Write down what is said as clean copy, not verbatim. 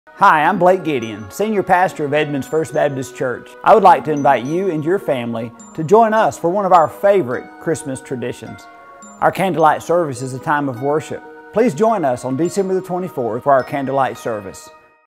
Hi, I'm Blake Gideon, Senior Pastor of Edmond's First Baptist Church. I would like to invite you and your family to join us for one of our favorite Christmas traditions. Our candlelight service is a time of worship. Please join us on December the 24th for our candlelight service.